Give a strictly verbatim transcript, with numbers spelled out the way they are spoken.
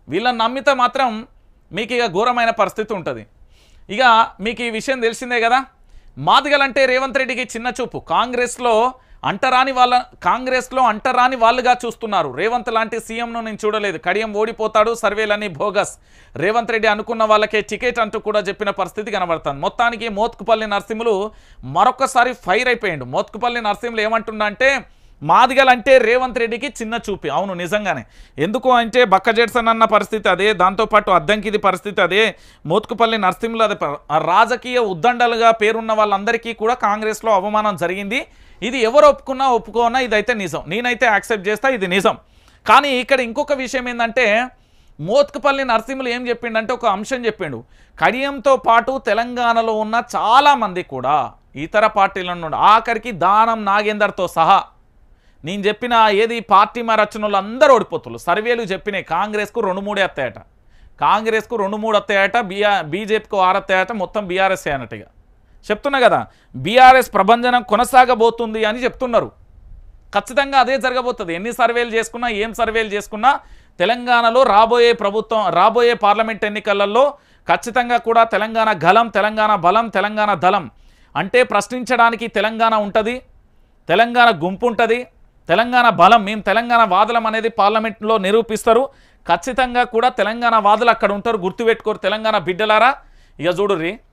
వీళ్ళని నమ్మితే మాత్రం మీకు ఇక ఘోరమైన పరిస్థితి ఉంటుంది. ఇక మీకు ఈ విషయం తెలిసిందే కదా, మాదిగలంటే రేవంత్ రెడ్డికి చిన్న చూపు. కాంగ్రెస్లో అంటరాని వాళ్ళ కాంగ్రెస్లో అంటరాని వాళ్ళుగా చూస్తున్నారు. రేవంత్ లాంటి సీఎంను నేను చూడలేదు, కడియం ఓడిపోతాడు, సర్వేలన్నీ బోగస్, రేవంత్ రెడ్డి అనుకున్న వాళ్ళకే టికెట్ అంటూ కూడా చెప్పిన పరిస్థితి కనబడుతుంది. మొత్తానికి మోత్కుపల్లి నరసింహులు మరొకసారి ఫైర్ అయిపోయాడు. మోత్కుపల్లి నరసింహులు ఏమంటున్నా అంటే మాదిగలంటే రేవంత్ రెడ్డికి చిన్న చూపి. అవును, నిజంగానే. ఎందుకు అంటే బక్క జెడ్సన్ అన్న పరిస్థితి అదే, దాంతోపాటు అద్దంకిది పరిస్థితి అదే, మోత్కుపల్లి నరసింహులు అదే. రాజకీయ ఉద్దండలుగా పేరున్న వాళ్ళందరికీ కూడా కాంగ్రెస్లో అవమానం జరిగింది. ఇది ఎవరు ఒప్పుకున్నా ఒప్పుకోనా ఇదైతే నిజం, నేనైతే యాక్సెప్ట్ చేస్తా, ఇది నిజం. కానీ ఇక్కడ ఇంకొక విషయం ఏంటంటే మోత్కుపల్లి నరసింహులు ఏం చెప్పిండంటే ఒక అంశం చెప్పిండు. కడియంతో పాటు తెలంగాణలో ఉన్న చాలామంది కూడా ఇతర పార్టీల నుండి ఆఖరికి దానం నాగేందర్తో సహా నేను చెప్పిన ఏది పార్టీ రచనలు అందరూ ఓడిపోతున్నారు. సర్వేలు చెప్పినాయి కాంగ్రెస్కు రెండు మూడే వస్తాయట, కాంగ్రెస్కు రెండు మూడు వస్తాయట, బీఆర్ బీజేపీకు ఆరు వస్తాయట, మొత్తం బీఆర్ఎస్ అన్నట్టుగా చెప్తున్నా కదా. బీఆర్ఎస్ ప్రభంజనం కొనసాగబోతుంది అని చెప్తున్నారు. ఖచ్చితంగా అదే జరగబోతుంది. ఎన్ని సర్వేలు చేసుకున్నా ఏం సర్వేలు చేసుకున్నా తెలంగాణలో రాబోయే ప్రభుత్వం రాబోయే పార్లమెంట్ ఎన్నికలలో ఖచ్చితంగా కూడా తెలంగాణ గలం, తెలంగాణ బలం, తెలంగాణ దళం అంటే ప్రశ్నించడానికి తెలంగాణ ఉంటుంది, తెలంగాణ గుంపు ఉంటుంది, తెలంగాణ బలం, మేము తెలంగాణ వాదులం అనేది పార్లమెంట్లో నిరూపిస్తారు. ఖచ్చితంగా కూడా తెలంగాణ వాదులు అక్కడ ఉంటారు, గుర్తుపెట్టుకోరు తెలంగాణ బిడ్డలారా. ఇక చూడుర్రి.